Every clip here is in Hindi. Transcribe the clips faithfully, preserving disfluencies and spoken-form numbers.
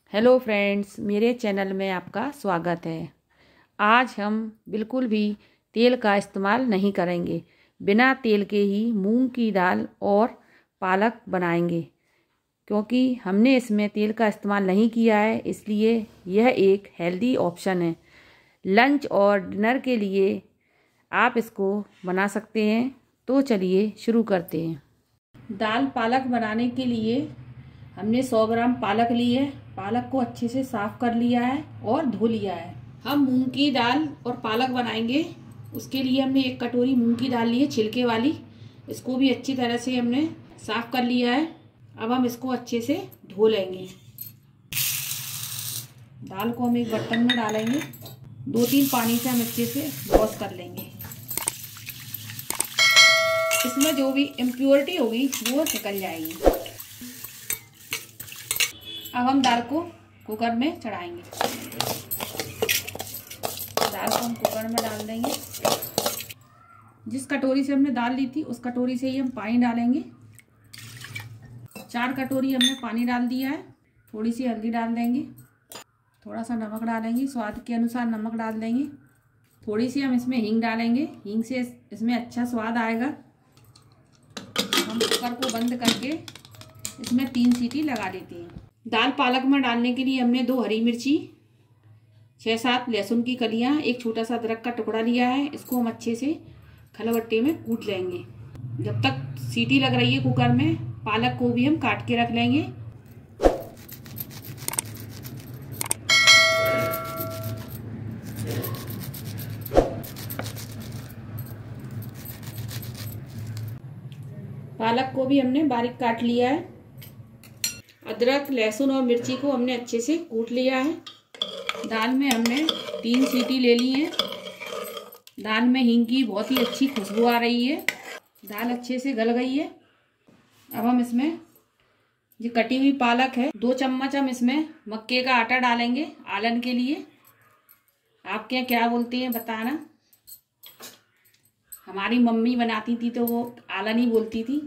हेलो फ्रेंड्स, मेरे चैनल में आपका स्वागत है। आज हम बिल्कुल भी तेल का इस्तेमाल नहीं करेंगे। बिना तेल के ही मूंग की दाल और पालक बनाएंगे। क्योंकि हमने इसमें तेल का इस्तेमाल नहीं किया है, इसलिए यह एक हेल्दी ऑप्शन है। लंच और डिनर के लिए आप इसको बना सकते हैं। तो चलिए शुरू करते हैं। दाल पालक बनाने के लिए हमने सौ ग्राम पालक ली है। पालक को अच्छे से साफ कर लिया है और धो लिया है। हम मूंग की दाल और पालक बनाएंगे। उसके लिए हमने एक कटोरी मूंग की दाल ली है, छिलके वाली। इसको भी अच्छी तरह से हमने साफ कर लिया है। अब हम इसको अच्छे से धो लेंगे। दाल को हम एक बर्तन में डालेंगे। दो तीन पानी से हम अच्छे से वॉश कर लेंगे। इसमें जो भी इम्प्योरिटी होगी वो निकल जाएगी। अब हम दाल को कुकर में चढ़ाएंगे। दाल को हम कुकर में डाल देंगे। जिस कटोरी से हमने दाल ली थी उस कटोरी से ही हम पानी डालेंगे। चार कटोरी हमने पानी डाल दिया है। थोड़ी सी हल्दी डाल देंगे। थोड़ा सा नमक डालेंगे, स्वाद के अनुसार नमक डाल देंगे। थोड़ी सी हम इसमें हींग डालेंगे। हींग से इसमें अच्छा स्वाद आएगा। हम कुकर को बंद करके इसमें तीन सीटी लगा देते हैं। दाल पालक में डालने के लिए हमने दो हरी मिर्ची, छः सात लहसुन की कलियां, एक छोटा सा अदरक का टुकड़ा लिया है। इसको हम अच्छे से खलबट्टे में कूट लेंगे। जब तक सीटी लग रही है कुकर में, पालक को भी हम काट के रख लेंगे। पालक को भी हमने बारीक काट लिया है। अदरक, लहसुन और मिर्ची को हमने अच्छे से कूट लिया है। दाल में हमने तीन सीटी ले ली है। दाल में हींग की बहुत ही अच्छी खुशबू आ रही है। दाल अच्छे से गल गई है। अब हम इसमें जो कटी हुई पालक है, दो चम्मच हम इसमें मक्के का आटा डालेंगे आलन के लिए। आपके यहाँ क्या बोलते हैं बताना। हमारी मम्मी बनाती थी तो वो आलन ही बोलती थी।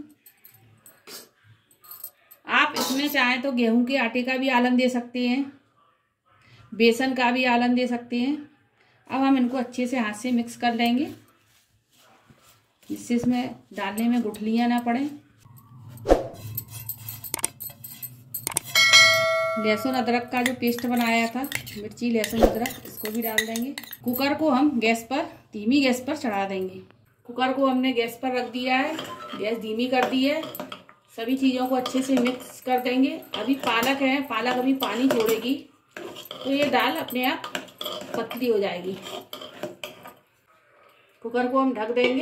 आप इसमें चाहें तो गेहूं के आटे का भी आलन दे सकते हैं, बेसन का भी आलन दे सकते हैं। अब हम इनको अच्छे से हाथ से मिक्स कर लेंगे, जिससे इसमें डालने में गुठलियां ना पड़े। लहसुन अदरक का जो पेस्ट बनाया था, मिर्ची लहसुन अदरक, इसको भी डाल देंगे। कुकर को हम गैस पर धीमी गैस पर चढ़ा देंगे। कुकर को हमने गैस पर रख दिया है, गैस धीमी कर दी है। सभी चीज़ों को अच्छे से मिक्स कर देंगे। अभी पालक है, पालक अभी पानी छोड़ेगी तो ये दाल अपने आप पतली हो जाएगी। कुकर को हम ढक देंगे।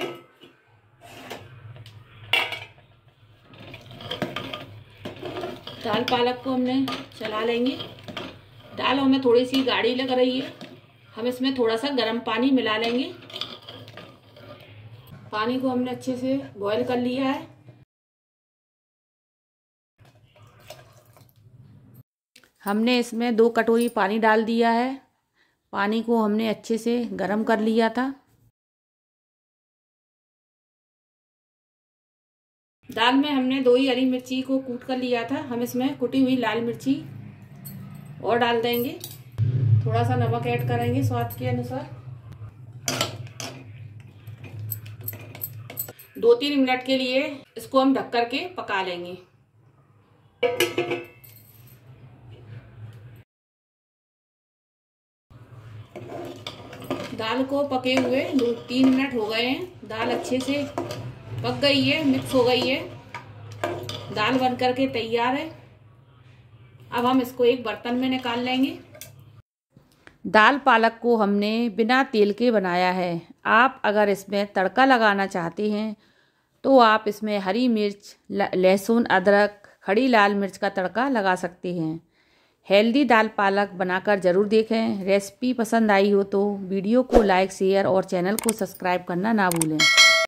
दाल पालक को हमने चला लेंगे। दाल हमें थोड़ी सी गाढ़ी लग रही है। हम इसमें थोड़ा सा गर्म पानी मिला लेंगे। पानी को हमने अच्छे से बॉईल कर लिया है। हमने इसमें दो कटोरी पानी डाल दिया है। पानी को हमने अच्छे से गर्म कर लिया था। दाल में हमने दो ही हरी मिर्ची को कूट कर लिया था। हम इसमें कुटी हुई लाल मिर्ची और डाल देंगे। थोड़ा सा नमक ऐड करेंगे स्वाद के अनुसार। दो तीन मिनट के लिए इसको हम ढक करके पका लेंगे। दाल को पके हुए दो तीन मिनट हो गए हैं। दाल अच्छे से पक गई है, मिक्स हो गई है। दाल बन करके तैयार है। अब हम इसको एक बर्तन में निकाल लेंगे। दाल पालक को हमने बिना तेल के बनाया है। आप अगर इसमें तड़का लगाना चाहते हैं तो आप इसमें हरी मिर्च, लहसुन, अदरक, खड़ी लाल मिर्च का तड़का लगा सकते हैं। हेल्दी दाल पालक बनाकर ज़रूर देखें। रेसिपी पसंद आई हो तो वीडियो को लाइक, शेयर और चैनल को सब्सक्राइब करना ना भूलें।